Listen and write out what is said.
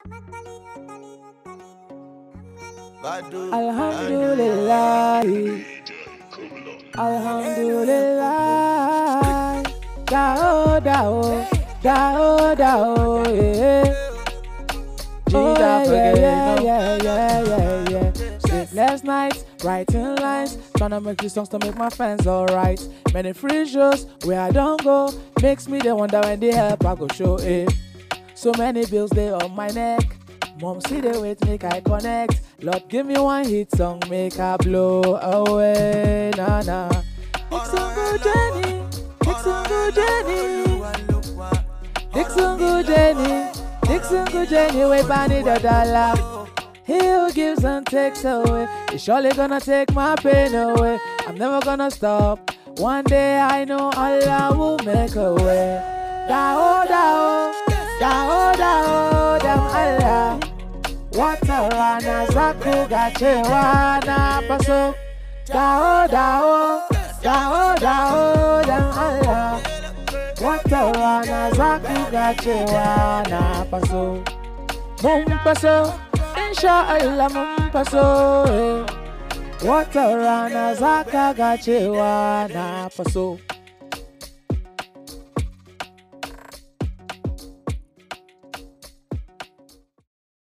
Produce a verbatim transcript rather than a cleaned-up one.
Alhamdulillah, Alhamdulillah, Dawo Dawo, Dawo Dawo, yeah. Oh, yeah, yeah, yeah, yeah, yeah, yeah, yeah. Sleepless nights, writing lines, trying to make these songs to make my friends alright. Many free shows where I don't go, makes me they wonder when they help I go show it. So many bills they on my neck. Mom see the wait, make I connect. Lord give me one hit song, make I blow away, nah nah. Dixon good Jenny, Dixon good Jenny, Dixon good Jenny, Dixon good Jenny, wait by the dollar. He who gives and takes away, he's surely gonna take my pain away. I'm never gonna stop. One day I know Allah will make a way. Dawo Dawo, Dawo Dawo, damn Allah. Watarana zaku gachewana paso. Dawo Dawo, Dawo Dawo, damn Allah. Watarana zaku gachewana paso. Mum paso, inshallah mum paso. Watarana zaka gachewana paso.